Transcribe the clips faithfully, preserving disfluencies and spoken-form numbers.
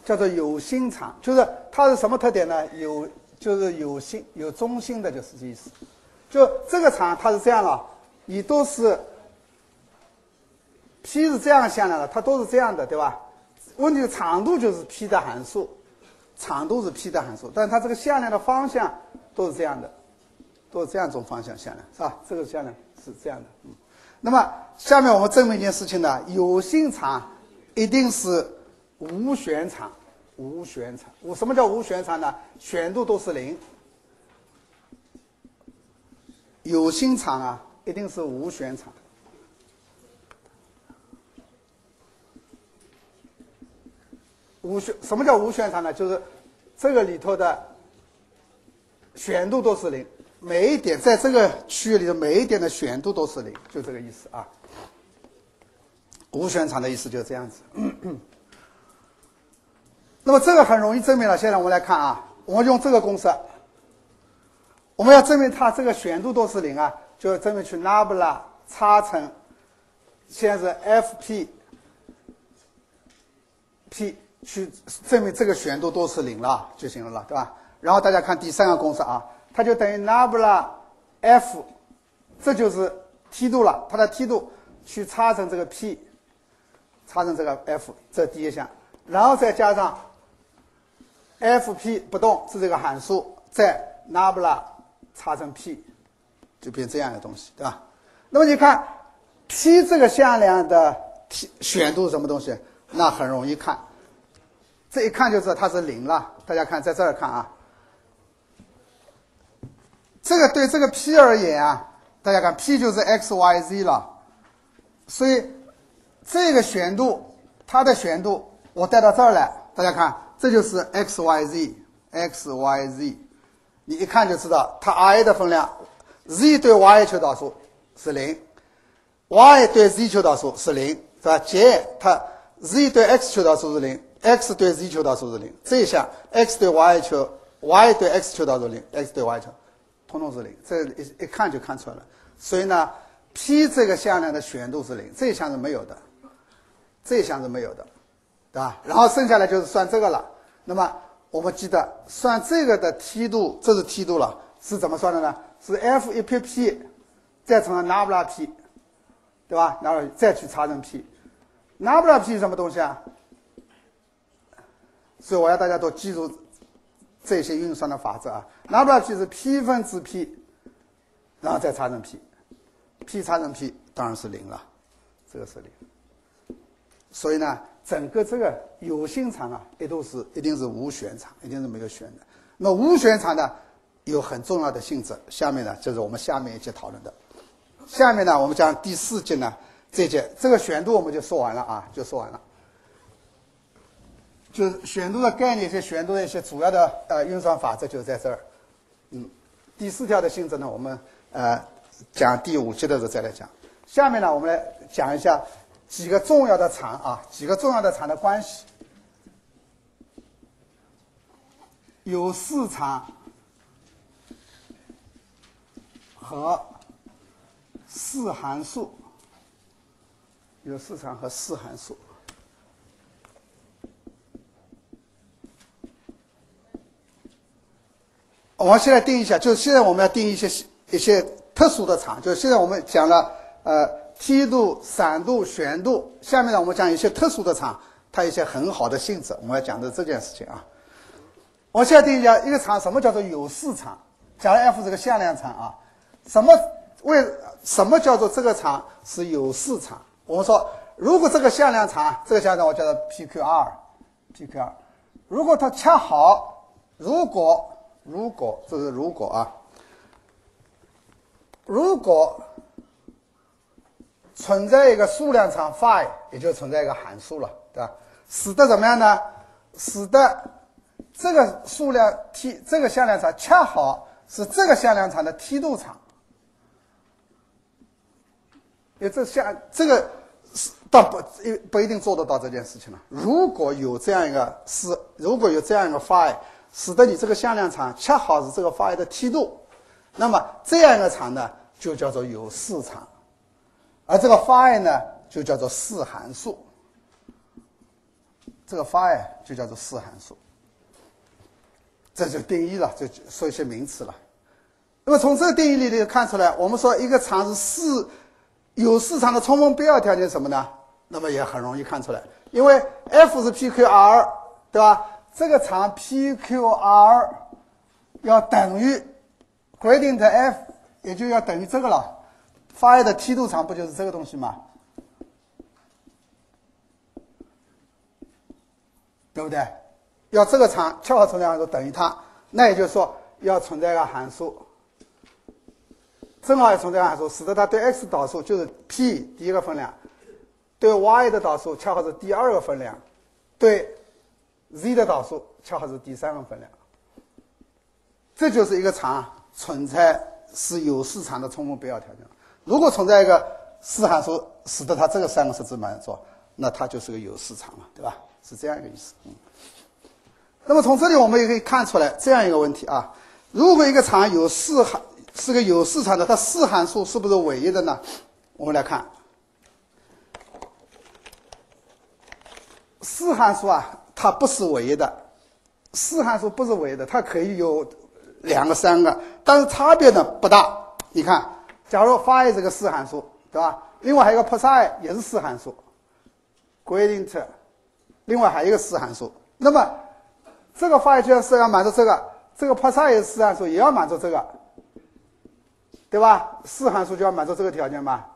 叫做有心场，就是它是什么特点呢？有就是有心有中心的，就是这意思。就这个场它是这样了，你都是 P 是这样向量的，它都是这样的，对吧？问题是长度就是 P 的函数，长度是 P 的函数，但是它这个向量的方向都是这样的，都是这样一种方向向量，是吧？这个向量是这样的。嗯，那么下面我们证明一件事情呢，有心场一定是无旋场，无旋场。无什么叫无旋场呢？旋度都是零。有心场啊，一定是无旋场。无旋什么叫无旋场呢？就是这个里头的旋度都是零，每一点在这个区域里的每一点的旋度都是零，就这个意思啊。无旋场的意思就是这样子。那么这个很容易证明了。现在我们来看啊，我们用这个公式，我们要证明它这个旋度都是零啊，就要证明去拉布拉差乘，现在是 F P P 去证明这个旋度都是零了就行了，对吧？然后大家看第三个公式啊，它就等于拉布拉 F， 这就是梯度了，它的梯度去差乘这个 P， 差乘这个 F， 这是第一项，然后再加上 F P 不动是这个函数，再拉布拉差乘 P， 就变这样的东西，对吧？那么你看 P 这个向量的旋度是什么东西？那很容易看，这一看就知道它是零了。大家看，在这儿看啊，这个对这个 P 而言啊，大家看 P 就是 x y z 了，所以这个旋度，它的旋度我带到这儿来，大家看，这就是 x y z x y z， 你一看就知道它 I 的分量 z 对 y 求导数是零 ，y 对 z 求导数是零，是吧？解它 z 对 x 求导数是零 ，x 对 z 求导数是零，这一项 x 对 y 求 y 对 x 求导数零 ，x 对 y 求，统统是零，这一一看就看出来了。所以呢 ，P 这个向量的旋度是零，这一项是没有的，这一项是没有的，对吧？然后剩下来就是算这个了。那么我们记得算这个的梯度，这是梯度了，是怎么算的呢？是 F 一 P P 再乘上拉布拉 P， 对吧？然后再去差乘 P。拉布拉 P 是什么东西啊？所以我要大家都记住这些运算的法则啊。拉布拉 P 是 P 分之 P， 然后再差乘 P，P 差乘 P 当然是零了，这个是零。所以呢，整个这个有心场啊，也都是一定是无旋场，一定是没有旋的。那无旋场呢，有很重要的性质。下面呢，就是我们下面一节讨论的。下面呢，我们讲第四节呢。这节这个旋度我们就说完了啊，就说完了。就是旋度的概念，一些旋度的一些主要的呃运算法则就是在这儿。嗯，第四条的性质呢，我们呃讲第五节的时候再来讲。下面呢，我们来讲一下几个重要的场啊，几个重要的场的关系。有四场和四函数。有四场和四函数。我们现在定一下，就是现在我们要定一些一些特殊的场，就是现在我们讲了呃梯度、散度、旋度，下面呢我们讲一些特殊的场，它有一些很好的性质，我们要讲的这件事情啊。我现在定一下一个场，什么叫做有四场？假如 F 是个向量场啊，什么为什么叫做这个场是有四场？我们说，如果这个向量场，这个向量我叫做 P Q R，P Q R， 如果它恰好，如果如果这是如果啊，如果存在一个数量场 phi， 也就存在一个函数了，对吧？使得怎么样呢？使得这个数量 t 这个向量场恰好是这个向量场的梯度场。因为这像这个倒不不一定做得到这件事情了。如果有这样一个是，如果有这样一个 phi， 使得你这个向量场恰好是这个 phi 的梯度，那么这样一个场呢，就叫做有四场，而这个 phi 呢，就叫做四函数。 这个 phi 就叫做四函数。这就定义了，就说一些名词了。那么从这个定义里就看出来，我们说一个场是四有四场的充分必要条件是什么呢？那么也很容易看出来，因为 F 是 P Q R， 对吧？这个场 P Q R 要等于 gradient F， 也就要等于这个了。phi 的梯度场不就是这个东西吗？对不对？要这个场恰好存在函数等于它，那也就是说要存在一个函数，正好也存在一个函数，使得它对 x 导数就是 p 第一个分量，对 y 的导数恰好是第二个分量，对 z 的导数恰好是第三个分量。这就是一个场存在是有四场的充分必要条件。如果存在一个四函数，使得它这个三个设置满足，那它就是个有四场了，对吧？是这样一个意思。嗯。那么从这里我们也可以看出来这样一个问题啊：如果一个场有四函是个有四场的，它四函数是不是唯一的呢？我们来看，四函数啊，它不是唯一的，四函数不是唯一的，它可以有两个、三个，但是差别呢不大。你看，假如 phi 是个四函数，对吧？另外还有一个 psi 也是四函数 ，gradient， 另外还有一个四函数，那么这个 phi 就要是要满足这个，这个 psi 也是四函数，也要满足这个，对吧？四函数就要满足这个条件嘛。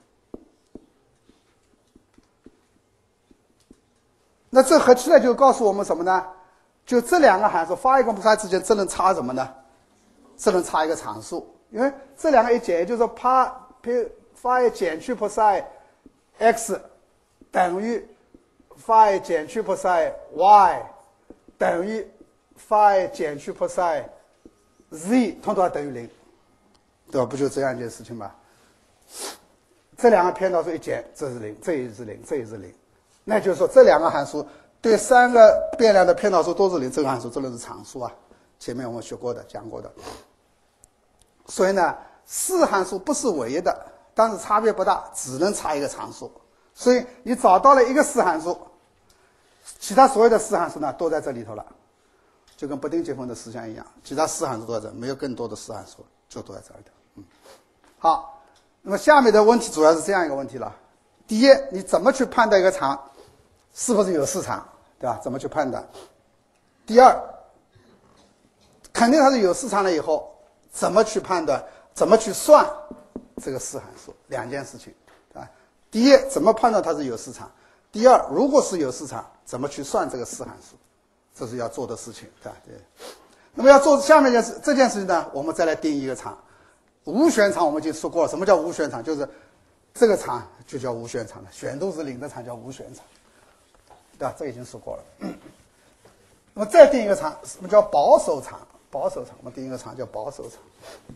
那这合起来就告诉我们什么呢？就这两个函数 phi 跟 psi 之间只能差什么呢？只能差一个常数，因为这两个一减，也就是说 p phi 减去 psi x 等于 phi 减去 psi y。等于 phi 减去 psi z 通通要等于零，对吧？不就这样一件事情吗？这两个偏导数一减，这是零，这也是零，这也是零，那就是说这两个函数对三个变量的偏导数都是零，这个函数真的是常数啊。前面我们学过的讲过的。所以呢，四函数不是唯一的，但是差别不大，只能差一个常数。所以你找到了一个四函数。其他所有的四函数呢都在这里头了，就跟不定积分的思想一样，其他四函数都在这，没有更多的四函数就都在这里头。嗯，好，那么下面的问题主要是这样一个问题了：第一，你怎么去判断一个场是不是有四场，对吧？怎么去判断？第二，肯定它是有四场了以后，怎么去判断？怎么去算这个四函数？两件事情，对吧？第一，怎么判断它是有四场？第二，如果是有四场，怎么去算这个四函数？这是要做的事情，对吧？对。那么要做下面一件事，这件事情呢，我们再来定义一个场。无选场我们已经说过了，什么叫无选场？就是这个场就叫无选场了，选度是零的场叫无选场，对吧？这已经说过了。那么再定一个场，什么叫保守场？保守场，我们定一个场叫保守场。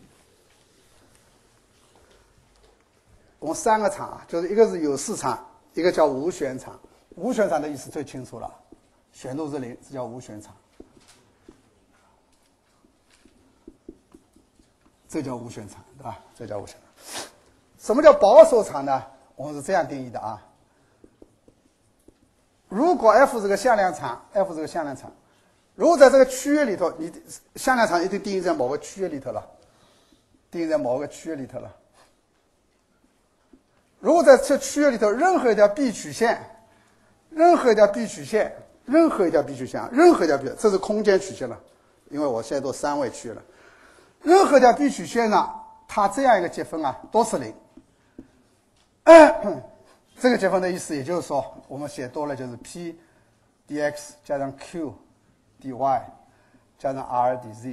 我们三个场啊，就是一个是有四场。一个叫无选场，无选场的意思最清楚了，选度是零，这叫无选场，这叫无选场，对吧？这叫无选场。什么叫保守场呢？我们是这样定义的啊。如果 F 是个向量场 ，F 是个向量场，如果在这个区域里头，你向量场一定定义在某个区域里头了，定义在某个区域里头了。如果在这区域里头，任何一条 B 曲线，任何一条 B 曲线，任何一条 B 曲线，任何一条 B， 这是空间曲线了，因为我现在都三位区域了。任何一条 B 曲线呢，它这样一个积分啊，都是零。嗯，这个积分的意思，也就是说，我们写多了就是 P dx 加上 Q dy 加上 R dz。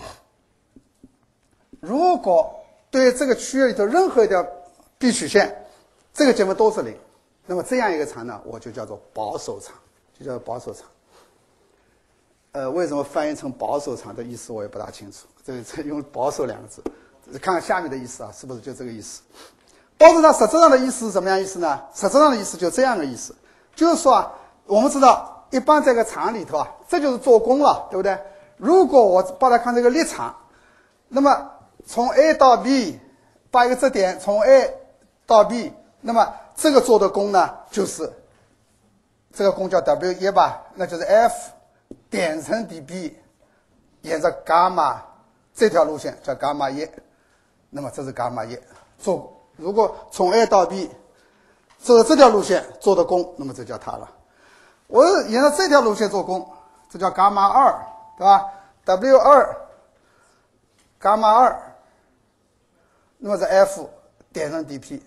如果对这个区域里头任何一条 B 曲线，这个积分都是零，那么这样一个场呢，我就叫做保守场，就叫做保守场。呃，为什么翻译成保守场的意思我也不大清楚，这个用保守两个字，看看下面的意思啊，是不是就这个意思？保守场实质上的意思是什么样意思呢？实质上的意思就这样的意思，就是说啊，我们知道一般这个场里头啊，这就是做功了，对不对？如果我把它看这个立场，那么从 A 到 B， 把一个质点从 A 到 B， 那么这个做的功呢，就是这个功叫 W 一 吧，那就是 F 点成 dB， 沿着伽马这条路线叫伽马一，那么这是伽马一。做如果从 A 到 B 走这条路线做的功，那么这叫它了。我沿着这条路线做功，这叫伽马二，对吧 ？W 二，伽马二，那么是 F 点成 dP。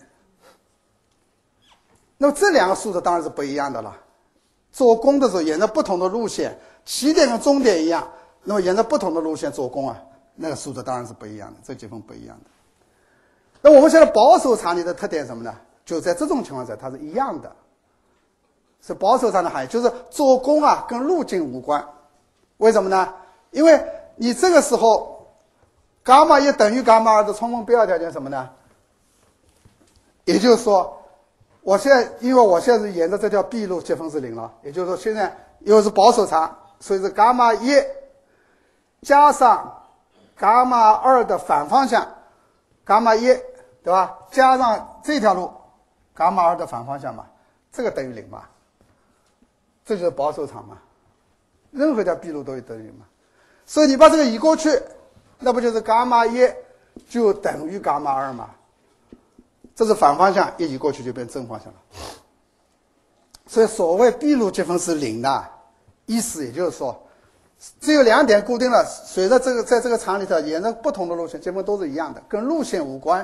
那么这两个数字当然是不一样的了。做功的时候沿着不同的路线，起点跟终点一样，那么沿着不同的路线做功啊，那个数字当然是不一样的，这积分不一样的。那我们现在保守常理的特点是什么呢？就在这种情况下，它是一样的。是保守常的含义，就是做功啊跟路径无关。为什么呢？因为你这个时候伽马一等于伽马二的充分必要条件是什么呢？也就是说，我现在因为我现在是沿着这条 B 路积分是零了，也就是说现在又是保守常，所以是伽马一加上伽马二的反方向伽马一，对吧？加上这条路伽马二的反方向嘛，这个等于零嘛，这就是保守常嘛，任何一条 B 路都等于零嘛。所以你把这个移过去，那不就是伽马一就等于伽马二嘛？这是反方向，一移过去就变正方向了。所以所谓 B 路积分是零的意思，也就是说，只有两点固定了，随着这个在这个场里头沿着不同的路线，积分都是一样的，跟路线无关。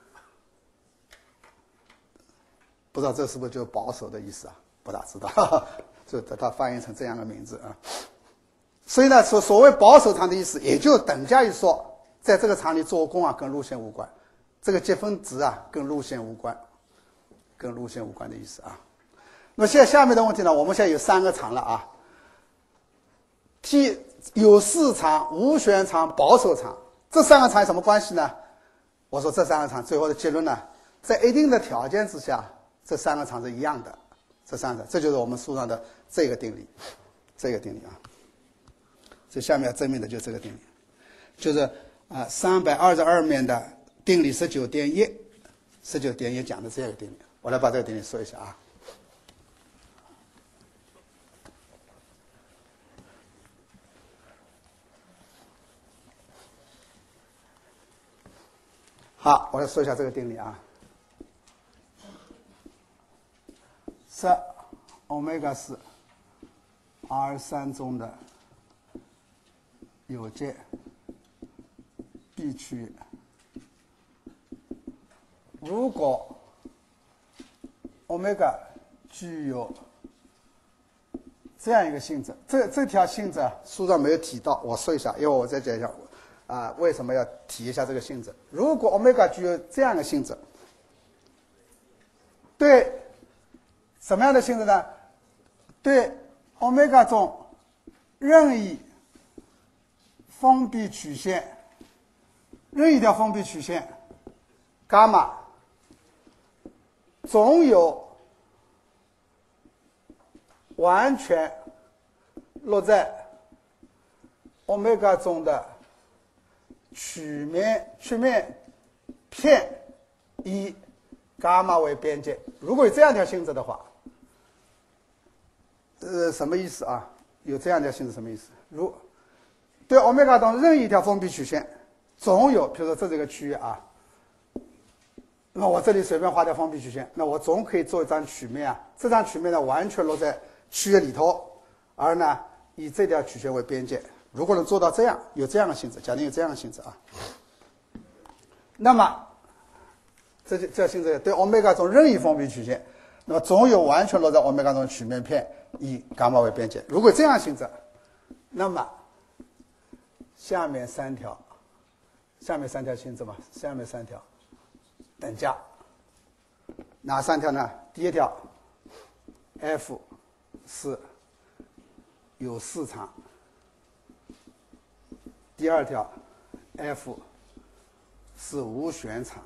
不知道这是不是就是保守的意思啊？不大知道，就它翻译成这样的名字啊。所以呢，所所谓保守常的意思，也就等价于说，在这个场里做功啊，跟路线无关。这个积分值啊，跟路线无关，跟路线无关的意思啊。那么现在下面的问题呢，我们现在有三个常了啊。T 有视常、无旋常、保守常，这三个常有什么关系呢？我说这三个常最后的结论呢，在一定的条件之下，这三个常是一样的。这三个常，这就是我们书上的这个定理，这个定理啊。这下面要证明的就是这个定理，就是啊三百二十二面的定理十九点一，十九点一讲的这个定理，我来把这个定理说一下啊。好，我来说一下这个定理啊。是欧米伽是 R 三中的有界 B 区域。如果欧米伽具有这样一个性质，这这条性质啊，书上没有提到，我说一下，因为我再讲一下啊、呃，为什么要提一下这个性质？如果欧米伽具有这样的性质，对什么样的性质呢？对欧米伽中任意封闭曲线，任意一条封闭曲线伽马总有完全落在欧米伽中的曲面曲面片以伽马为边界。如果有这样一条性质的话，呃，什么意思啊？有这样一条性质什么意思？如对欧米伽中任意一条封闭曲线，总有，比如说这是一个区域啊，那么我这里随便画条封闭曲线，那我总可以做一张曲面啊。这张曲面呢，完全落在区域里头，而呢以这条曲线为边界。如果能做到这样，有这样的性质，假定有这样的性质啊，那么这这条性质对欧米伽中任意封闭曲线，那么总有完全落在欧米伽中的曲面片以伽马为边界。如果这样性质，那么下面三条，下面三条性质嘛，下面三条等价，哪三条呢？第一条 F 是有视常，第二条 F 是无旋常，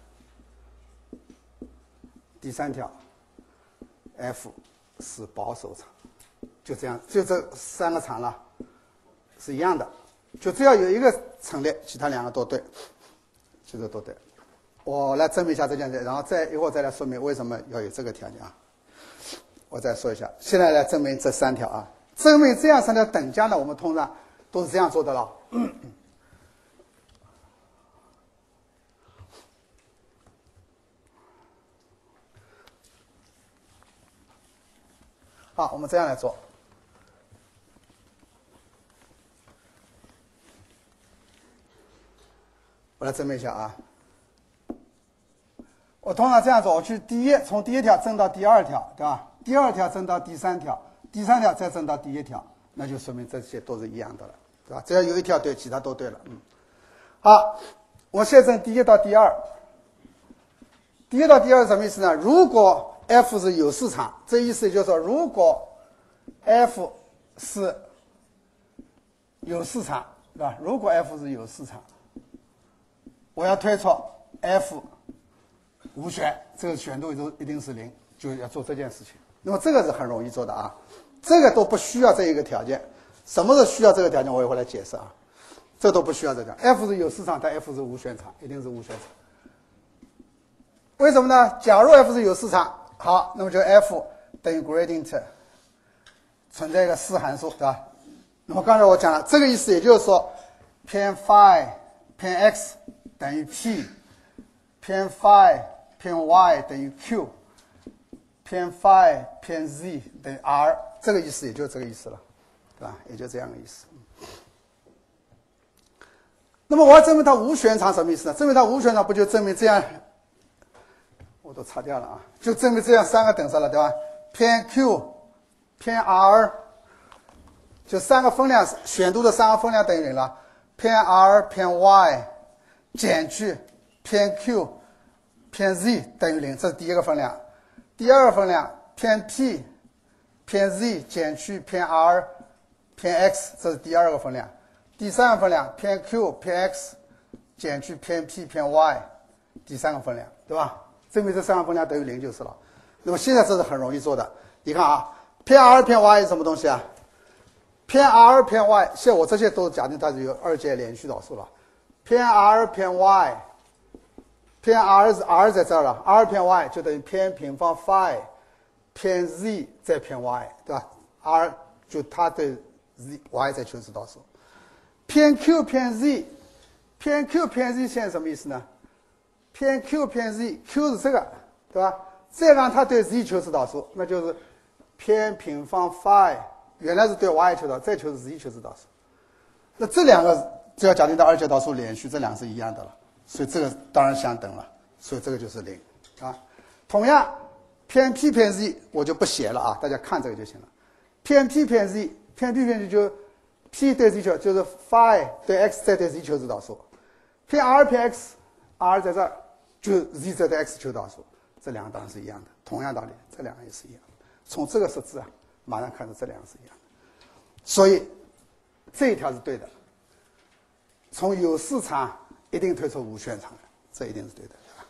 第三条 F 是保守常。就这样，就这三个常了，是一样的。就只要有一个陈列，其他两个都对，其实都对。我来证明一下这件事，然后再一会儿再来说明为什么要有这个条件啊。 我再说一下，现在来证明这三条啊，证明这样三条等价呢，我们通常都是这样做的了。好，我们这样来做。我来证明一下啊。我通常这样做，我去第一从第一条增到第二条，对吧？第二条增到第三条，第三条再增到第一条，那就说明这些都是一样的了，对吧？只要有一条对，其他都对了。嗯，好，我现在证第一到第二。第一到第二是什么意思呢？如果 F 是有市场，这意思就是说，如果 F 是有市场，对吧？如果 F 是有市场，我要推出 F 无旋，这个旋度就一定是零，就要做这件事情。那么这个是很容易做的啊，这个都不需要这一个条件。什么是需要这个条件？我一会儿来解释啊。这都不需要这个 F 是有市场，但 F 是无旋场，一定是无旋场。为什么呢？假如 F 是有市场，好，那么就 F 等于 gradient 存在一个四函数，对吧？那么刚才我讲了，这个意思也就是说，偏 phi 偏 x 等于 p， 偏 phi 偏 y 等于 q， 偏 phi 偏 z 等于 r， 这个意思也就这个意思了，对吧？也就这样的意思。那么我要证明它无旋场什么意思呢？证明它无旋场不就证明这样？我都擦掉了啊，就证明这样三个等式了，对吧？偏 q 偏 r， 就三个分量选度的三个分量等于零了。偏 r 偏 y 减去偏 q 偏 z 等于零，这是第一个分量。第二个分量偏 p 偏 z 减去偏 r 偏 x， 这是第二个分量。第三个分量偏 q 偏 x 减去偏 p 偏 y， 第三个分量，对吧？证明这三个分量等于零就是了。那么现在这是很容易做的。你看啊，偏 r 偏 y 是什么东西啊？偏 r 偏 y， 现在我这些都假定它是有二阶连续导数了。偏 r 偏 y， 偏 r 是 r 在这儿了 ，r 偏 y 就等于偏平方 phi 偏 z 再偏 y， 对吧 ？r 就它对 z y 在求值导数。偏 q 偏 z， 偏 q 偏 z 现在什么意思呢？偏 q 偏 z，q 是这个，对吧？再让它对 z 求值导数，那就是偏平方 phi， 原来是对 y 求导，再求是 z 求值导数。那这两个只要假定到二阶导数连续，这两个是一样的了，所以这个当然相等了，所以这个就是零啊。同样，偏 p 偏 z 我就不写了啊，大家看这个就行了。偏 p 偏 z， 偏 p 偏 z 就 p 对 z 求，就是 phi 对 x 再对 z 求值导数。偏 r 偏 x，r 在这儿。就 z 再对 x 求导数，这两个当然是一样的，同样道理，这两个也是一样的。从这个式子啊，马上看出这两个是一样的，所以这一条是对的。从有市场一定推出无旋场的，这一定是对的，对吧？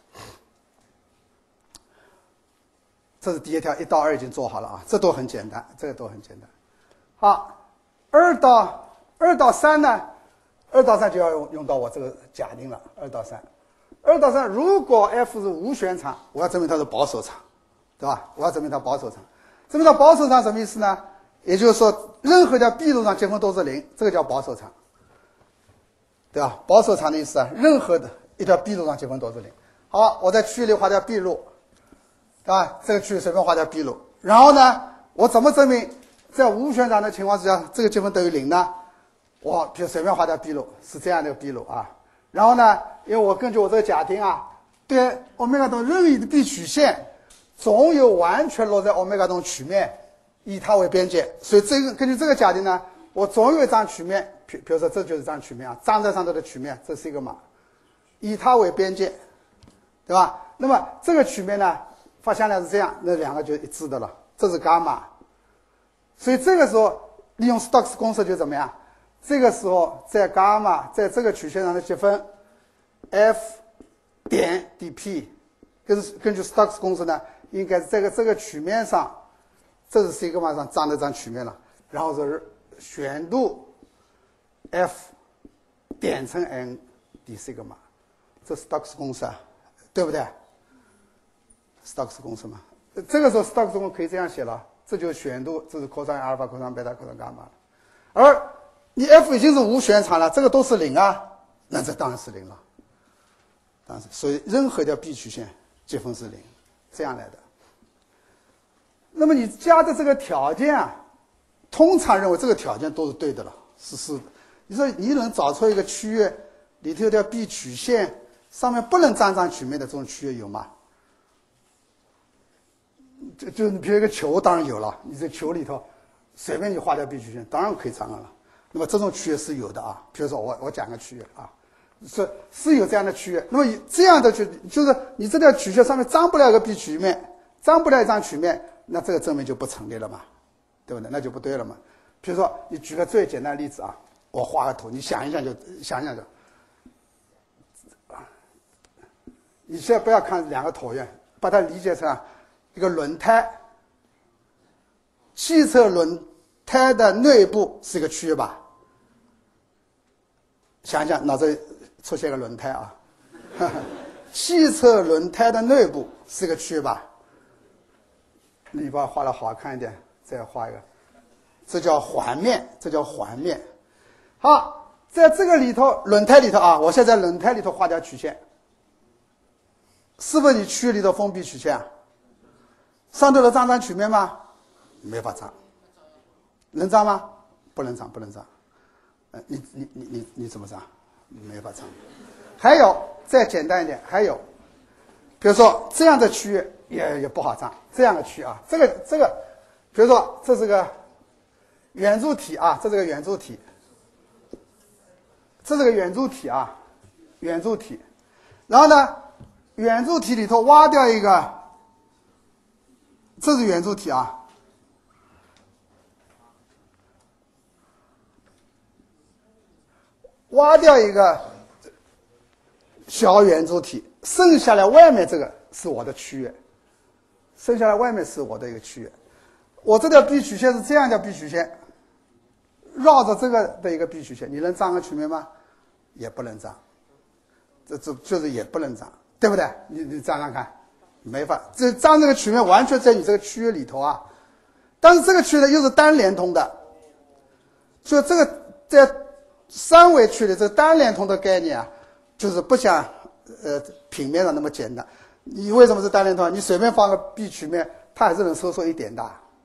这是第一条，一到二已经做好了啊，这都很简单，这个都很简单。好，二到二到三呢？二到三就要用用到我这个假定了，二到三。二到三，如果 F 是无旋场，我要证明它是保守场，对吧？我要证明它保守场。证明它保守场什么意思呢？也就是说，任何条 B 路上积分都是零，这个叫保守场，对吧？保守场的意思啊，任何的一条 B 路上积分都是零。好，我在区域里画条 B 路，对吧？这个区域随便画条 B 路，然后呢，我怎么证明在无旋场的情况之下，这个积分等于零呢？我比如随便画条 B 路，是这样的 B 路啊。然后呢，因为我根据我这个假定啊，对欧米伽中任意的 B 曲线，总有完全落在欧米伽中曲面，以它为边界。所以这个根据这个假定呢，我总有一张曲面，比比如说这就是一张曲面啊，张在上头的曲面，这是一个码，以它为边界，对吧？那么这个曲面呢，发向量是这样，那两个就一致的了，这是伽马。所以这个时候利用 Stokes 公式就怎么样？这个时候在伽马在这个曲线上的积分 F 点 dp， 根据根据 Stokes 公式呢，应该是这个这个曲面上，这是 sigma 上张的张曲面了，然后是旋度 F 点乘 n d sigma， 这是 Stokes 公式啊，对不对 ？Stokes 公式嘛，这个时候 Stokes 公式可以这样写了。 这就是旋度，这是 cos 阿尔法、cos 贝塔、cos 伽马。而你 f 已经是无旋场了，这个都是零啊，那这当然是零了。当然是，所以任何一条 B 曲线积分是零，这样来的。那么你加的这个条件啊，通常认为这个条件都是对的了，是是的。你说你能找出一个区域里头有条 B 曲线上面不能沾上曲面的这种区域有吗？就就你比如一个球，当然有了。你这球里头随便你画条 B 曲线，当然可以沾上了。那么这种区域是有的啊。比如说我我讲个区域啊，是是有这样的区域。那么这样的就就是你这条曲线上面沾不了一个 B 曲面，沾不了一张曲面，那这个证明就不成立了嘛，对不对？那就不对了嘛。比如说你举个最简单的例子啊，我画个图，你想一想就想一想就。你现在不要看两个椭圆，把它理解成一个轮胎。汽车轮胎的内部是一个区域吧？想一想，脑子里出现个轮胎啊。汽车轮胎的内部是一个区域吧？你把它画的好看一点，再画一个，这叫环面，这叫环面。好，在这个里头，轮胎里头啊，我现在轮胎里头画条曲线。是不是你区域里头封闭曲线啊？上头的沾沾曲面吗？没法沾。能沾吗？不能沾，不能沾。呃，你你你你你怎么沾？没法沾。还有再简单一点，还有，比如说这样的区域也也不好沾。这样的区域啊，这个这个，比如说这是个圆柱体啊，这是个圆柱体，这是个圆柱体啊，圆柱体，然后呢？圆柱体里头挖掉一个，这是圆柱体啊，挖掉一个小圆柱体，剩下来外面这个是我的区域，剩下来外面是我的一个区域。我这条 B 曲线是这样一条 B 曲线，绕着这个的一个 B 曲线，你能沾个曲面吗？也不能沾，这这就是也不能沾。对不对？你你沾沾看，没法，这沾这个曲面完全在你这个区域里头啊。但是这个区域呢又是单连通的，所以这个在三维区里这个单连通的概念啊，就是不像呃平面上那么简单。你为什么是单连通？你随便放个 B 曲面，它还是能收缩一点的。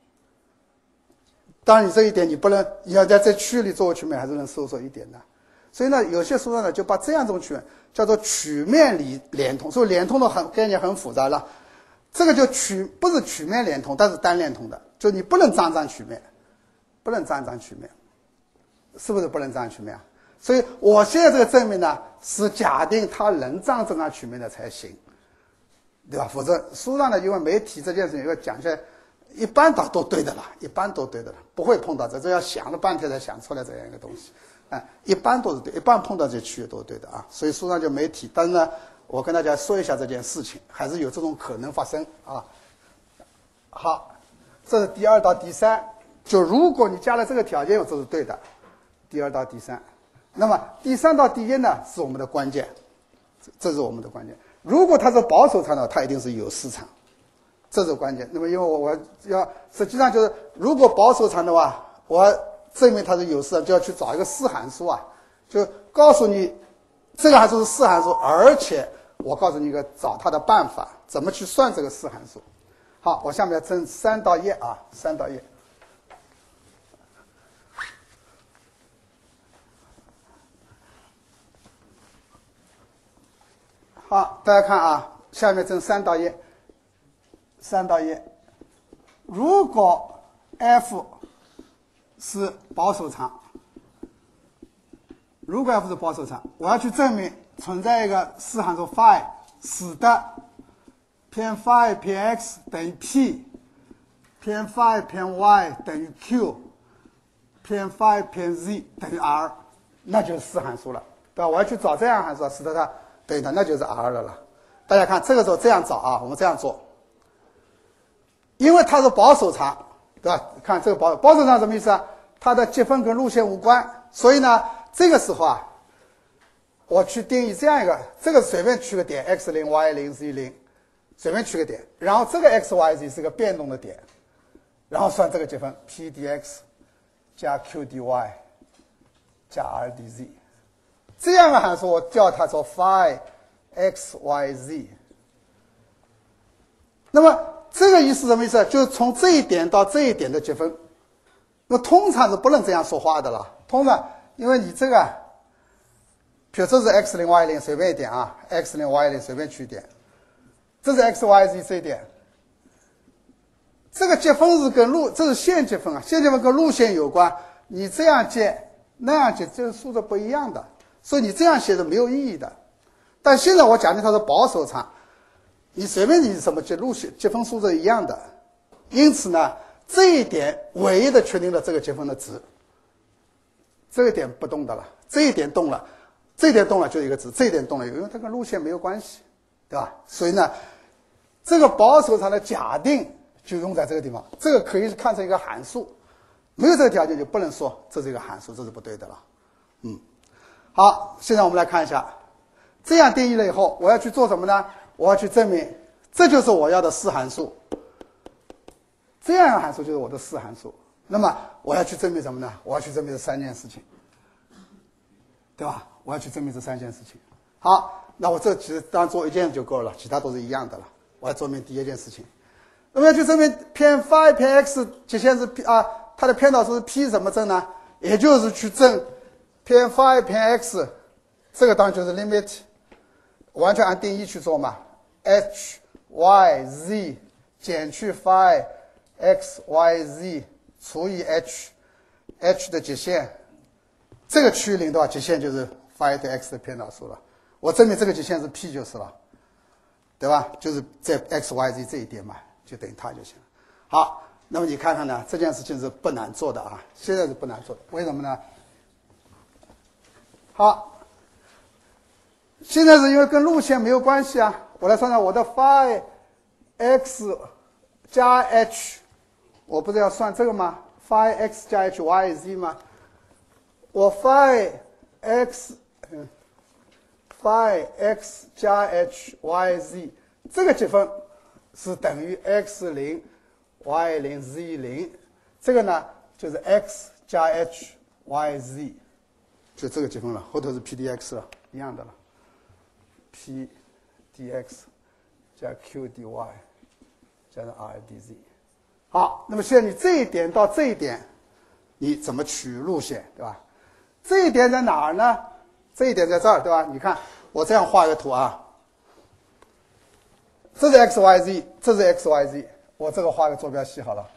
当然你这一点你不能，你要在这区域里做个曲面，还是能收缩一点的。所以呢，有些书上呢就把这样一种曲面叫做曲面里连通，所以连通的很概念很复杂了。这个就曲不是曲面连通，但是单连通的，就你不能沾沾曲面，不能沾沾曲面，是不是不能沾曲面啊？所以我现在这个证明呢，是假定它能沾这张曲面的才行，对吧？否则书上呢，因为没提这件事情，因为讲起来一般倒都对的了，一般都对的了，不会碰到这，这要想了半天才想出来这样一个东西。啊，一般都是对，一般碰到这些区域都是对的啊，所以书上就没提。但是呢，我跟大家说一下这件事情，还是有这种可能发生啊。好，这是第二到第三，就如果你加了这个条件，这是对的。第二到第三，那么第三到第一呢，是我们的关键，这是我们的关键。如果它是保守场呢，它一定是有市场，这是关键。那么因为我我要实际上就是，如果保守场的话，我证明它是有市，就要去找一个四函数啊，就告诉你这个函数是四函数，而且我告诉你一个找它的办法，怎么去算这个四函数。好，我下面证三道页啊，三道页。好，大家看啊，下面证三道页，三道页。如果 F是保守场，如果 F 是保守场，我要去证明存在一个四函数 phi 使得偏 phi 偏 x 等于 p， 偏 phi 偏 y 等于 q， 偏 phi 偏 z 等于 r， 那就是四函数了，对吧？我要去找这样函数，使得它等于它，那就是 r 的了。大家看这个时候这样找啊，我们这样做，因为它是保守场。对吧？看这个保保守场什么意思啊？它的积分跟路线无关，所以呢，这个时候啊，我去定义这样一个，这个随便取个点 x 零 y 零 z 零，随便取个点，然后这个 x y z 是个变动的点， 然后算这个积分 p dx 加 q dy 加 r dz， 这样的函数我叫它做 phi x y z。那么这个意思什么意思？就是从这一点到这一点的积分。那通常是不能这样说话的了。通常因为你这个，比如这是 x 零 y 零随便一点啊 ，x 零 y 零随便取一点，这是 x y z 这一点。这个积分是跟路，这是线积分啊，线积分跟路线有关。你这样接那样接，这个数字不一样的，所以你这样写是没有意义的。但现在我讲的它是保守场，你随便你怎么接路线积分数字一样的。因此呢，这一点唯一的确定了这个积分的值，这个点不动的了，这一点动了，这一点动了就一个值，这一点动了，因为它跟路线没有关系，对吧？所以呢，这个保守场的假定就用在这个地方，这个可以看成一个函数，没有这个条件就不能说这是一个函数，这是不对的了。嗯，好，现在我们来看一下，这样定义了以后，我要去做什么呢？我要去证明这就是我要的四函数，这样的函数就是我的四函数。那么我要去证明什么呢？我要去证明这三件事情，对吧？我要去证明这三件事情。好，那我这其实当做一件就够了，其他都是一样的了。我要证明第一件事情。那么要去证明偏 phi 偏 x 极限是 p 啊，它的偏导数是 p 怎么证呢？也就是去证偏 phi 偏 x， 这个当然就是 limit， 完全按定义去做嘛。h y z 减去 phi x y z 除以 h h 的极限，这个趋于零的话，极限就是 phi 对 x 的偏导数了。我证明这个极限是 p 就是了，对吧？就是在 x y z 这一点嘛，就等于它就行了。好，那么你看看呢，这件事情是不难做的啊，现在是不难做的，为什么呢？好，现在是因为跟路线没有关系啊。我来算算我的 phi x 加 h， 我不是要算这个吗？ phi x 加 h y z 吗？我 phi x 嗯 phi x 加 h y z 这个积分是等于 x 零 y 零 z 零，这个呢就是 x 加 h y z， 就这个积分了，后头是 p dx 了，一样的了。p dx 加 q dy 加上 r dz。好，那么现在你这一点到这一点，你怎么取路线，对吧？这一点在哪儿呢？这一点在这儿，对吧？你看我这样画一个图啊，这是 x y z， 这是 x y z， 我这个画个坐标系好了。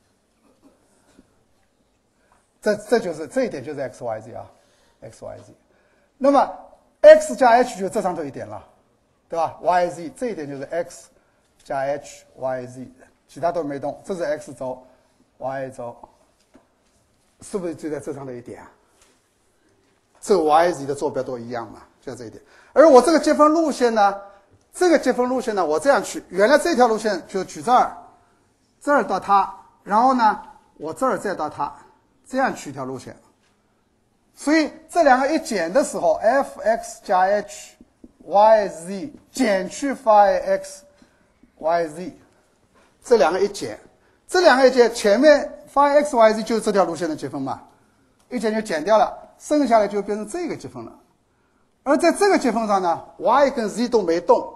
这这就是这一点就是 x y z 啊 ，x y z。那么 x 加 h 就这上头一点了，对吧 ？y z 这一点就是 x 加 h y z， 其他都没动。这是 x 轴 ，y 轴，是不是就在这上头一点啊？这个 y z 的坐标都一样嘛，就这一点。而我这个积分路线呢，这个积分路线呢，我这样取，原来这条路线就取这儿，这儿到它，然后呢，我这儿再到它，这样取一条路线。所以这两个一减的时候 ，f(x) 加 h y z 减去 phi x y z， 这两个一减，这两个一减，前面 phi x y z 就是这条路线的积分嘛，一减就减掉了，剩下来就变成这个积分了。而在这个积分上呢 ，y 跟 z 都没动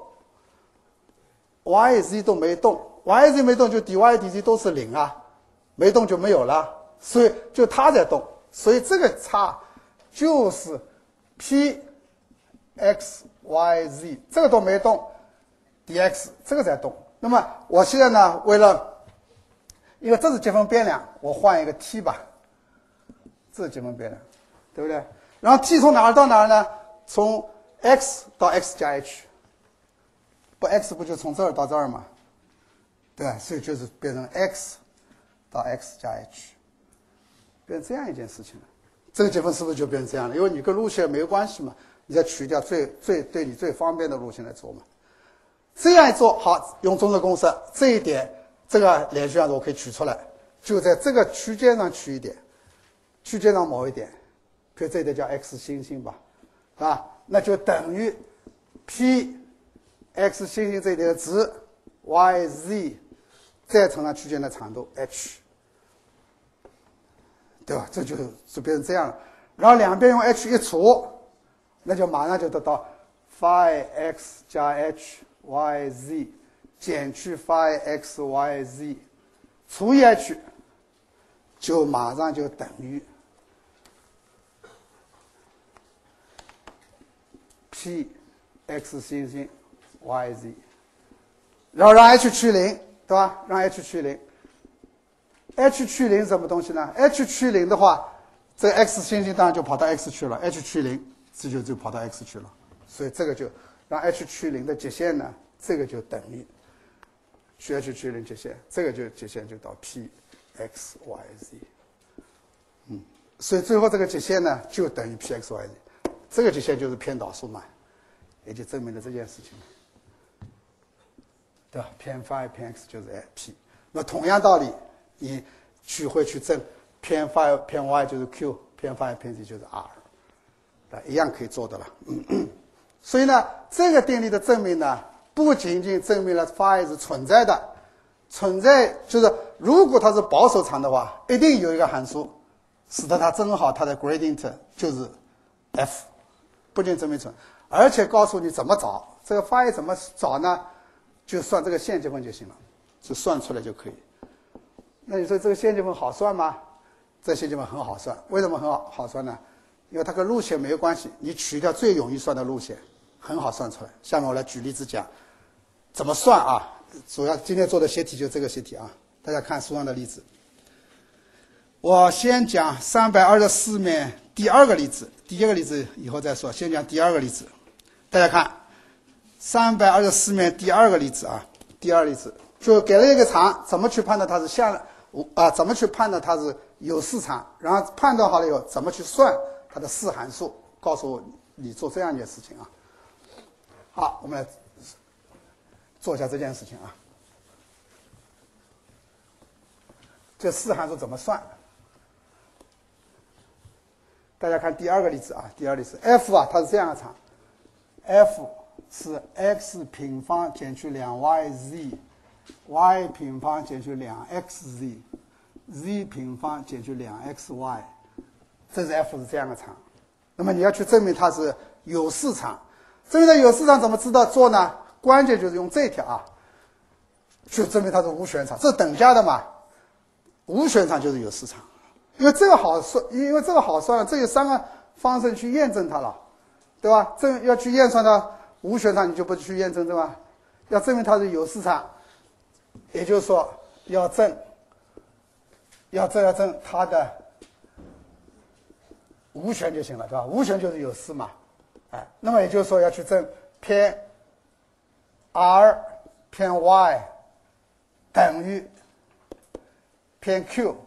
，y z 都没动 ，y z 没动就 dy dz 都是零啊，没动就没有了，所以就它在动，所以这个差就是 p x y z 这个都没动 ，dx 这个在动。那么我现在呢，为了因为这是积分变量，我换一个 t 吧，这是积分变量，对不对？然后 t 从哪儿到哪儿呢？从 x 到 x 加 h， 不 x 不就从这儿到这儿吗？对，所以就是变成 x 到 x 加 h， 变成这样一件事情了。这个积分是不是就变成这样了？因为你跟路线没有关系嘛，你再取掉最最对你最方便的路线来做嘛。这样一做好，用中值公式，这一点这个连续函数我可以取出来，就在这个区间上取一点，区间上某一点，比如这一点叫 x 星星吧，啊，那就等于 p x 星星这一点的值 y z 再乘上区间的长度 h 对吧？这就就变成这样了。然后两边用 h 一除，那就马上就得到 phi x 加 h y z 减去 phi x y z 除以 h， 就马上就等于 p x 星星 y z， 然后让 h 趋零，对吧？让 h 趋零。h 趋零什么东西呢 ？h 趋零的话，这 x 星星当然就跑到 x 去了 ，h 趋零这就就跑到 x 去了，所以这个就让 h 趋零的极限呢，这个就等于去 h 趋零极限，这个就极限就到 p x y z， 嗯，所以最后这个极限呢就等于 p x y z， 这个极限就是偏导数嘛，也就证明了这件事情，对吧？偏 phi 偏 x 就是 p， 那同样道理。你去会去证偏 phi 偏 y 就是 q， 偏 phi 偏 z 就是 r， 啊，一样可以做的了。所以呢，这个定理的证明呢，不仅仅证明了 phi 是存在的，存在就是如果它是保守场的话，一定有一个函数使得它正好它的 gradient 就是 f， 不仅证明存，而且告诉你怎么找这个 phi 怎么找呢？就算这个线积分就行了，就算出来就可以。那你说这个线积分好算吗？这个线积分很好算，为什么很好好算呢？因为它跟路线没有关系，你取一条最容易算的路线，很好算出来。下面我来举例子讲怎么算啊。主要今天做的习题就这个习题啊，大家看书上的例子。我先讲三百二十四面第二个例子，第一个例子以后再说，先讲第二个例子。大家看三百二十四面第二个例子啊，第二例子就给了一个场，怎么去判断它是向啊？怎么去判断它是有四场？然后判断好了以后，怎么去算它的四函数？告诉我你做这样一件事情啊。好，我们来做一下这件事情啊。这四函数怎么算？大家看第二个例子啊，第二例子 f 啊，它是这样的场 ，f 是 x 平方减去两 y z。y 平方减去两 x z，z 平方减去两 x y， 这是 f 是这样的场。那么你要去证明它是有四场，证明它有四场怎么知道做呢？关键就是用这条啊，去证明它是无选场，这是等价的嘛。无选场就是有四场，因为这个好算，因为这个好算了，这有三个方式去验证它了，对吧？这要去验算它无选场，你就不去验证对吧？要证明它是有四场。也就是说，要证，要证要证它的无选就行了，对吧？无选就是有四嘛，哎，那么也就是说要去证偏 r 偏 y 等于偏 q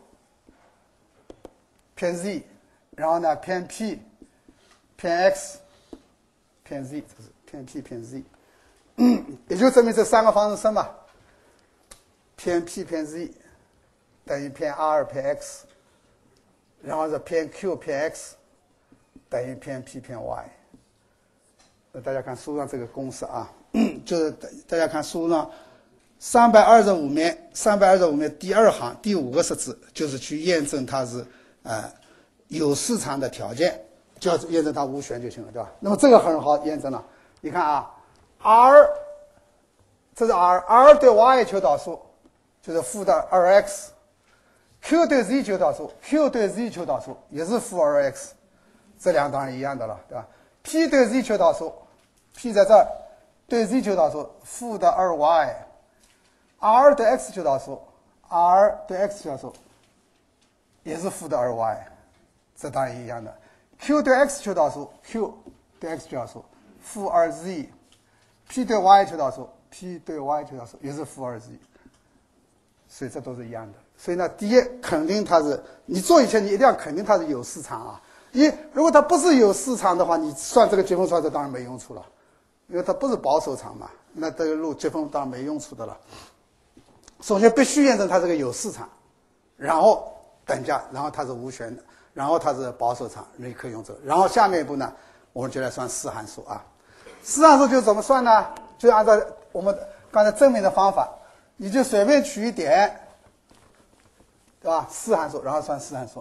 偏 z， 然后呢偏 p 偏 x 偏 z， 这是偏 p 偏 z， 嗯，也就证明这三个方程式嘛。偏 p 偏 z 等于偏 r 偏 x， 然后是偏 q 偏 x 等于偏 p 偏 y。那大家看书上这个公式啊，就是大家看书上三百二十五面，三百二十五面第二行第五个式子，就是去验证它是呃有四场的条件，就要验证它无选就行了，对吧？那么这个很好验证了，你看啊 ，r 这是 r，r 对 y 求导数。就是负的 二 x，q 对 z 求导数 ，q 对 z 求导数也是负二 x， 这两当然一样的了，对吧 ？p 对 z 求导数 ，p 在这儿，对 z 求导数负的二 y，r 对 x 求导数 ，r 对 x 求导数也是负的二 y， 这当然一样的。q 对 x 求导数 ，q 对 x 求导数负二 z，p 对 y 求导数 ，p 对 y 求导数也是负二 z。所以这都是一样的。所以呢，第一，肯定它是你做以前，你一定要肯定它是有市场啊。一，如果它不是有市场的话，你算这个积分算式当然没用处了，因为它不是保守场嘛，那这个路积分当然没用处的了。首先必须验证它这个有市场，然后等价，然后它是无选的，然后它是保守场，你可以用这个。然后下面一步呢，我们就来算四函数啊。四函数就怎么算呢？就按照我们刚才证明的方法。你就随便取一点，对吧？四函数，然后算四函数，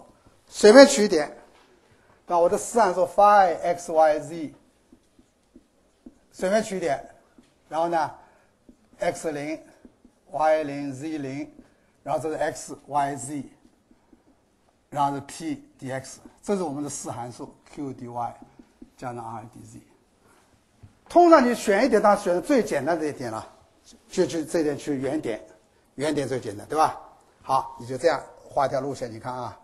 随便取一点，对吧？我的四函数 phi x y z， 随便取一点，然后呢 x 零 y 零 z 零，然后这是 x y z， 然后是 p dx， 这是我们的四函数 q dy 加上 r dz。通常你选一点，当然选的最简单的一点了，就去这一点去原点，原点最简单，对吧？好，你就这样画一条路线，你看啊，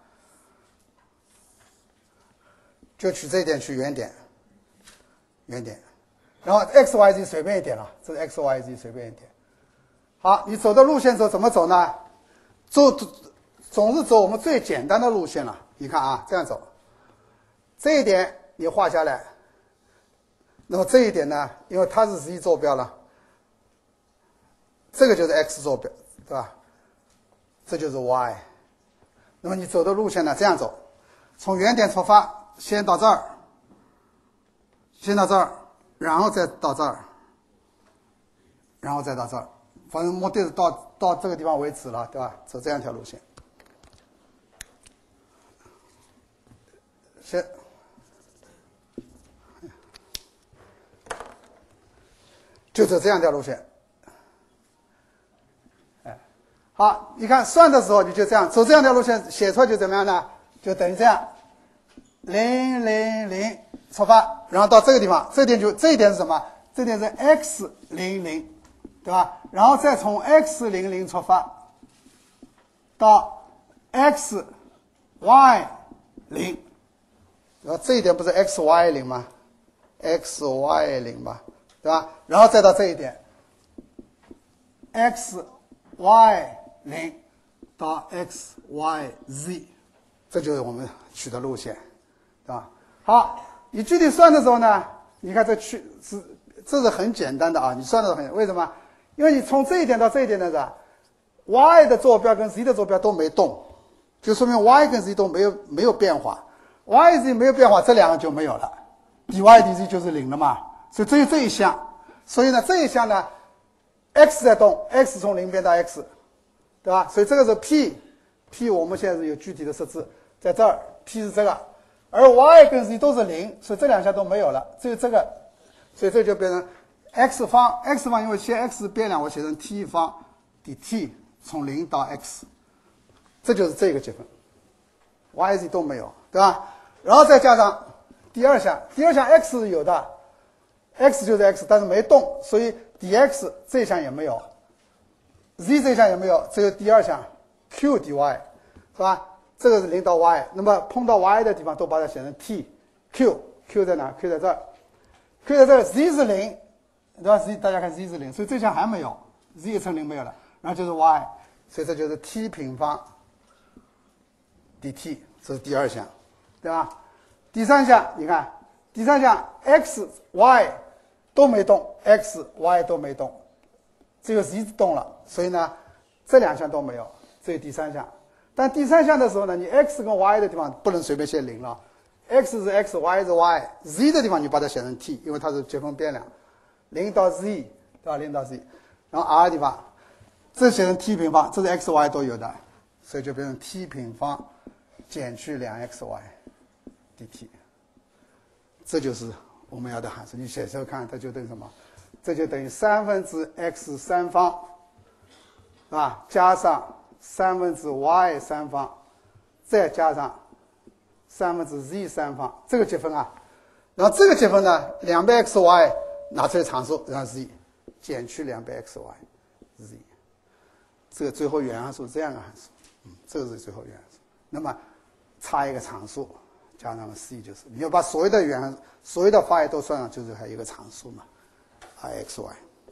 就取这一点去原点，原点，然后 x y z 随便一点了，这是 x y z 随便一点。好，你走的路线走怎么走呢？走总是走我们最简单的路线了。你看啊，这样走，这一点你画下来，那么这一点呢，因为它是 z 坐标了，这个就是 x 坐标，对吧？这就是 y。那么你走的路线呢，这样走，从原点出发，先到这儿，先到这儿，然后再到这儿，然后再到这儿。反正目的是到到这个地方为止了，对吧？走这样一条路线，先就走这样一条路线。哎，好，你看算的时候你就这样走这样一条路线，写出来就怎么样呢？就等于这样，零零零出发，然后到这个地方，这点就这一点是什么？这点是 x 零零。对吧？然后再从 x 零零出发到 x y 零，然后这一点不是 x y 零吗 ？x y 零嘛，对吧？然后再到这一点 x y 零到 x y z， 这就是我们取的路线，对吧？好，你具体算的时候呢，你看这去是这是很简单的啊，你算的很为什么？因为你从这一点到这一点的是 y 的坐标跟 z 的坐标都没动，就说明 y 跟 z 都没有没有变化 ，y z 没有变化，这两个就没有了 ，dy dz 就是零了嘛，所以只有这一项，所以呢这一项呢 x 在动 ，x 从零变到 x， 对吧？所以这个是 p，p 我们现在是有具体的设置，在这儿 p 是这个，而 y 跟 z 都是零，所以这两项都没有了，只有这个，所以这就变成。x 方 x 方因为先 x 变量，我写成 t 方 dt 从零到 x， 这就是这个积分 ，y z 都没有，对吧？然后再加上第二项，第二项 x 是有的 ，x 就是 x， 但是没动，所以 dx 这一项也没有 ，z 这一项也没有，只有第二项 q dy 是吧？这个是零到 y， 那么碰到 y 的地方都把它写成 t，q，q 在哪 ？q 在这儿 ，q 在这儿 ，z 是零。对吧 ？z 大家看 z 是零，所以这项还没有 ，z 也乘零没有了，然后就是 y， 所以这就是 t 平方 dt， 这是第二项，对吧？第三项你看，第三项 x y 都没动 ，x y 都没动，只有 z 动了，所以呢这两项都没有，只有第三项。但第三项的时候呢，你 x 跟 y 的地方不能随便写零了 ，x 是 x，y 是 y，z 的地方你把它写成 t， 因为它是积分变量。零到 z， 对吧？零到 z， 然后 r 地方，这写成 t 平方，这是 x y 都有的，所以就变成 t 平方减去两 x y dt， 这就是我们要的函数。你写时候看，它就等于什么？这就等于三分之 x 三方，是吧？加上三分之 y 三方，再加上三分之 z 三方，这个积分啊。然后这个积分呢，两倍 x y。拿出来常数，然后 z 减去两倍 x y z， 这个最后原函数这样的函数，嗯，这个是最后原函数。那么差一个常数，加上 c 就是，你要把所有的原函数、所有的 phi 都算上，就是还有一个常数嘛 ，i x y。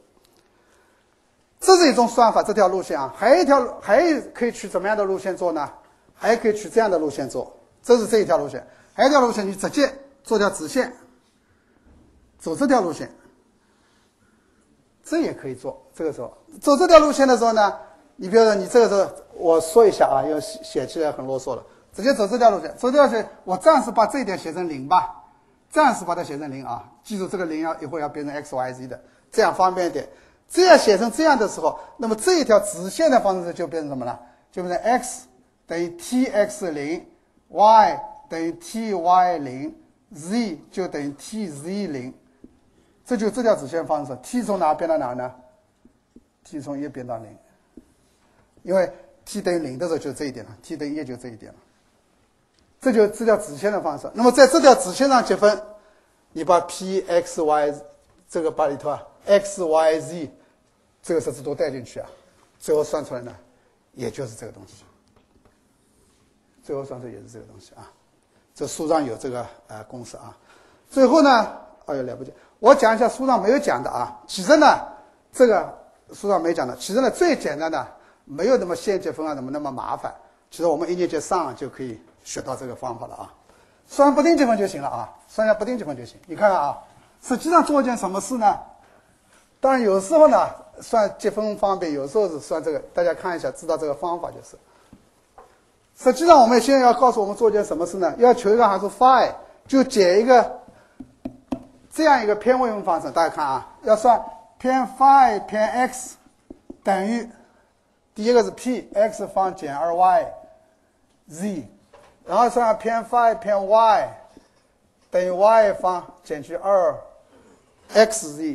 这是一种算法，这条路线啊，还有一条，还有可以取怎么样的路线做呢？还可以取这样的路线做，这是这一条路线。还有一条路线，你直接做条直线，走这条路线。这也可以做，这个时候走这条路线的时候呢，你比如说你这个时候我说一下啊，因为写起来很啰嗦了，直接走这条路线，走这条路线，我暂时把这一点写成零吧，暂时把它写成零啊，记住这个零要一会儿要变成 x y z 的，这样方便一点。这样写成这样的时候，那么这一条直线的方式就变成什么呢？就变成 x 等于 t x 零 y 等于 t y 零 z 就等于 t z 零，这就这条直线方式。t 从哪变到哪呢 ？t 从一变到零，因为 t 等于零的时候就这一点了 ，t 等于一就这一点了。这就是这条直线的方式。那么在这条直线上积分，你把 p x y 这个把里头啊 x y z 这个式子都带进去啊，最后算出来呢，也就是这个东西。最后算出来也是这个东西啊。这书上有这个呃公式啊。最后呢，哎呦了不起，我讲一下书上没有讲的啊。其实呢，这个书上没讲的，其实呢最简单的，没有那么线积分啊，怎么那么麻烦。其实我们一年级上就可以学到这个方法了啊，算不定积分就行了啊，算下不定积分就行。你看看啊，实际上做一件什么事呢？当然有时候呢算积分方便，有时候是算这个，大家看一下，知道这个方法就是。实际上我们现在要告诉我们做一件什么事呢？要求一个函数 phi， 就解一个这样一个偏微分方程。大家看啊，要算偏 phi 偏 x 等于第一个是 p x 方减 二 y z， 然后算偏 phi 偏 y 等于 y 方减去二 xz，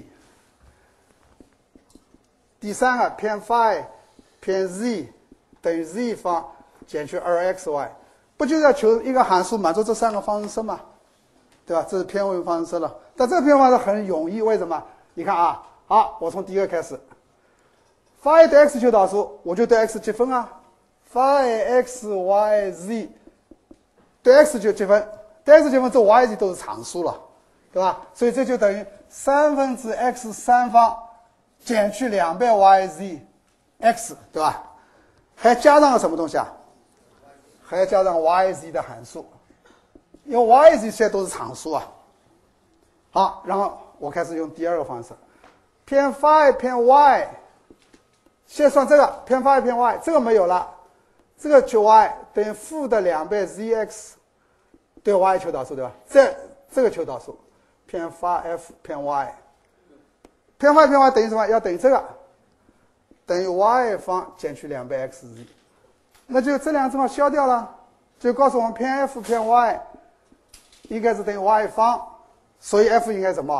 第三个偏 phi 偏 z 等于 z 方减去二 xy， 不就是要求一个函数满足这三个方程式吗？对吧？这是偏微分方程式了。但这个偏微分方程式很容易，为什么？你看啊，好，我从第一个开始 ，phi 对 x 求导数，我就对 x 积分啊 ，phi x y z 对 x 就积分，对 x 积分，这 y z 都是常数了，对吧？所以这就等于三分之 x 三方减去两倍 y z x， 对吧？还加上个什么东西啊？还要加上 y z 的函数，因为 y z 现在都是常数啊。好，然后我开始用第二个方式，偏 phi 偏 y， 先算这个偏 phi 偏 y， 这个没有了，这个求 y 等于负的两倍 zx 对 y 求导数，对吧？这这个求导数偏 phi f 偏 y， 偏 phi 偏 y 等于什么？要等于这个，等于 y 方减去两倍 xz。那就这两个正好消掉了，就告诉我们偏 f 偏 y 应该是等于 y 方，所以 f 应该什么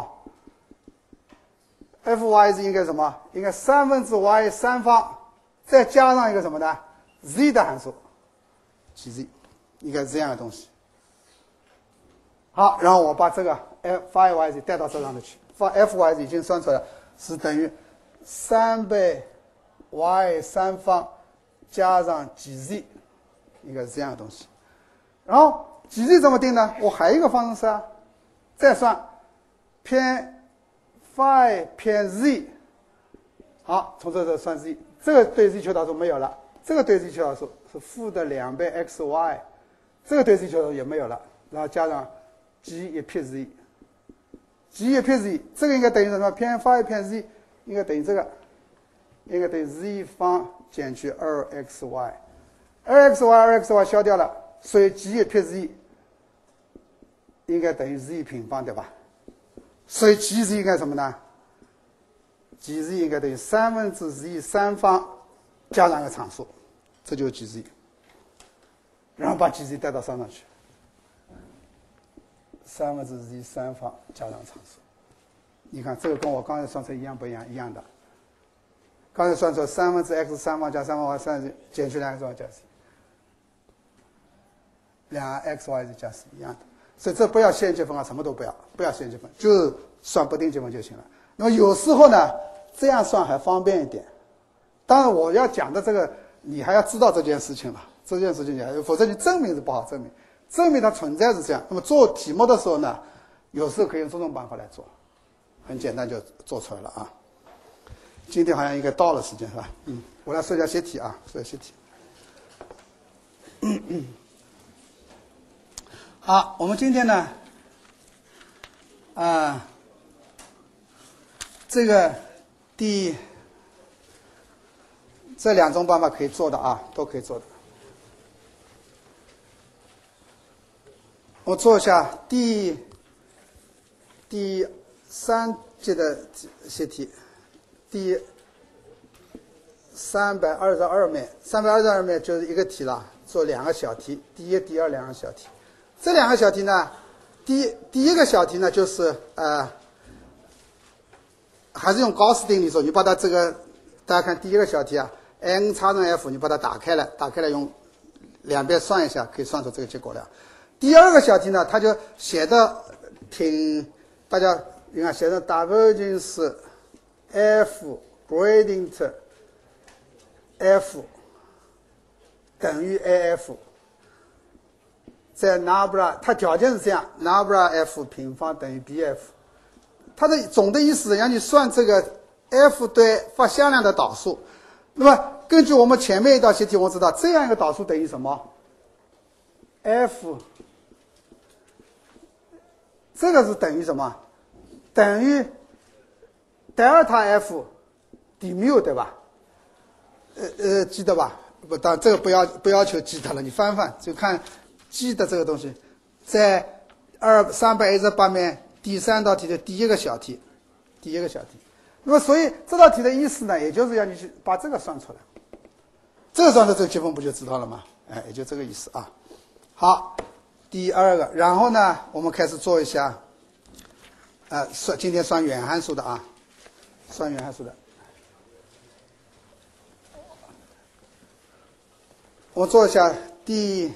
？fyz 应该什么？应该三分之 y 三方，再加上一个什么呢 ？z 的函数 ，gz， 应该是这样的东西。好，然后我把这个 fyz 带到这上头去 ，fyz 已经算出来是等于三倍 y 三方。加上 gz， 应该是这样的东西。然后 gz 怎么定呢？我还有一个方程式啊，再算偏 phi 偏 z， 好，从这这算 z， 这个对 z 求导数没有了，这个对 z 求导数是负的两倍 xy， 这个对 z 求导数也没有了，然后加上 g 一撇 z，g 一撇 z， 这个应该等于什么？偏 phi 偏 z 应该等于这个，应该等于 z 方减去二 xy， 二 xy 二 xy 消掉了，所以 g 一撇 z 应该等于 z 平方，对吧？所以 gz 应该什么呢 ？gz 应该等于三分之 z 三方加上个常数，这就是 gz。然后把 gz 带到上上去，三分之 z 三方加上常数。你看这个跟我刚才算出来一样不一样？一样的。刚才算出三分之 x 三方加三方 y 三减去两 x y 加 c， 两 x y 加 c 一样的，所以这不要线积分啊，什么都不要，不要线积分，就算不定积分就行了。那么有时候呢，这样算还方便一点。当然我要讲的这个，你还要知道这件事情了，这件事情你否则你证明是不好证明，证明它存在是这样。那么做题目的时候呢，有时候可以用这种办法来做，很简单就做出来了啊。今天好像应该到了时间是吧？嗯，我来说一下习题啊，说一下习题。嗯嗯。好，我们今天呢，啊、呃，这个第这两种办法可以做的啊，都可以做的。我做一下第第三节的习题。第三百二十二面，三百二十二面就是一个题了。 做两个小题，第一、第二两个小题。这两个小题呢，第一第一个小题呢就是呃，还是用高斯定理做，你把它这个大家看第一个小题啊 ，n 差乘 f， 你把它打开来，打开来用两边算一下，可以算出这个结果来。第二个小题呢，它就写的挺，大家你看写的 divergence f gradient f 等于 af， 在 nabla 它条件是这样 ，nabla f 平方等于 bf， 它的总的意思让你算这个 f 对发向量的导数。那么根据我们前面一道习题，我知道这样一个导数等于什么 ？f 这个是等于什么？等于德尔塔 f d mu 对吧？呃呃，记得吧？不，当然这个不要不要求记得了，你翻翻就看记得这个东西，在二三百一十八面第三道题的第一个小题，第一个小题。那么所以这道题的意思呢，也就是让你去把这个算出来，这个算的这个积分不就知道了吗？哎，也就这个意思啊。好，第二个，然后呢，我们开始做一下，呃，算今天算远函数的啊，算远函数的。我做一下第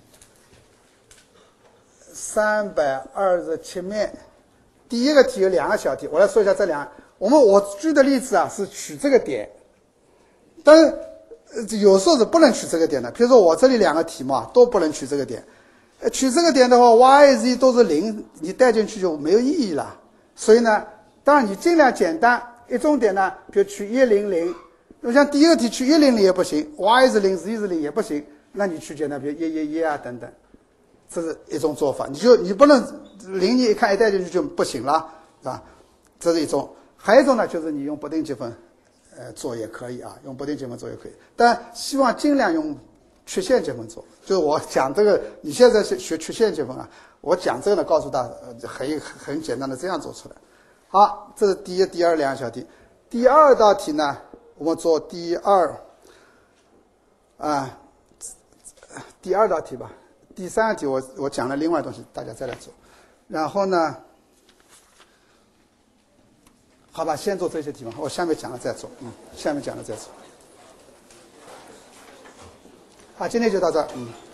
三百二十七面，第一个题有两个小题，我来说一下这两个。我们我举的例子啊是取这个点，但是呃有时候是不能取这个点的。比如说我这里两个题嘛都不能取这个点，呃，取这个点的话 ，y、z 都是零，你带进去就没有意义了。所以呢，当然你尽量简单，一种点呢，比如取一零零。那像第一个题取一零零也不行 ，y 是零 ，z 是零也不行，那你取简单，比如一一一啊等等，这是一种做法。你就你不能零你一看一带进去就不行了，是吧？这是一种。还有一种呢，就是你用不定积分，呃，做也可以啊，用不定积分做也可以，但希望尽量用曲线积分做。就是我讲这个，你现在是学曲线积分啊，我讲这个呢，告诉大家，呃，很很简单的这样做出来。好，这是第一、第二两个小题。第二道题呢？我们做第二，啊，第二道题吧。第三个题我我讲了另外东西，大家再来做。然后呢，好吧，先做这些题嘛，我下面讲了再做，嗯，下面讲了再做。好，今天就到这儿，嗯。